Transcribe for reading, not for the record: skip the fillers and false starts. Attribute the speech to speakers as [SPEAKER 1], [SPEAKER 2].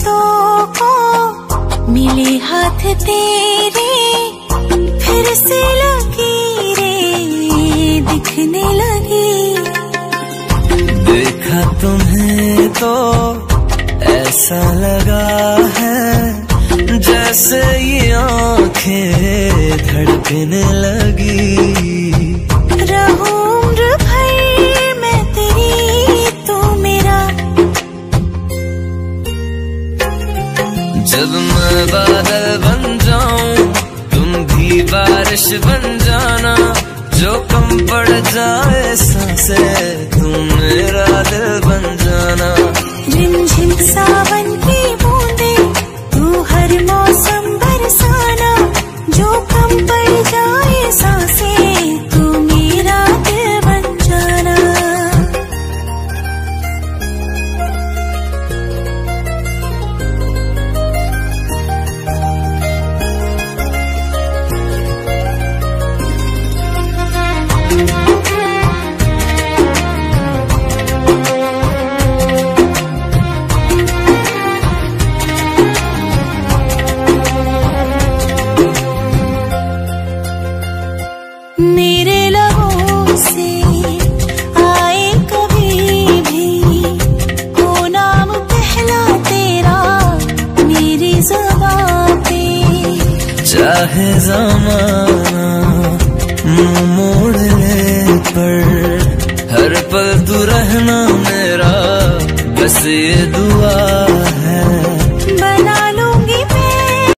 [SPEAKER 1] रातों को मिले हाथ तेरे, फिर से लकीरें दिखने लगी।
[SPEAKER 2] देखा तुम्हें तो ऐसा लगा है जैसे ये आंखें धड़कने लगी।
[SPEAKER 1] रहूं उम्र भर मैं तेरी, तू मेरा।
[SPEAKER 2] जब मैं बादल बन जाऊं तुम भी बारिश बन जाना, जो कम पड़ जाए सांसें तुम मेरा दिल बन जाना।
[SPEAKER 1] रिमझिम सावन की बूंदे तू हर मौसम बरसाना, जो कम पड़ जाए सांसें तू मेरा दिल बन जाना। मेरे लबों से आए कभी भी हो नाम पहला तेरा मेरी ज़बां पे।
[SPEAKER 2] चाहे ज़माना मुँह मोड़ ले पर हर पल तू रहना मेरा, बस ये दुआ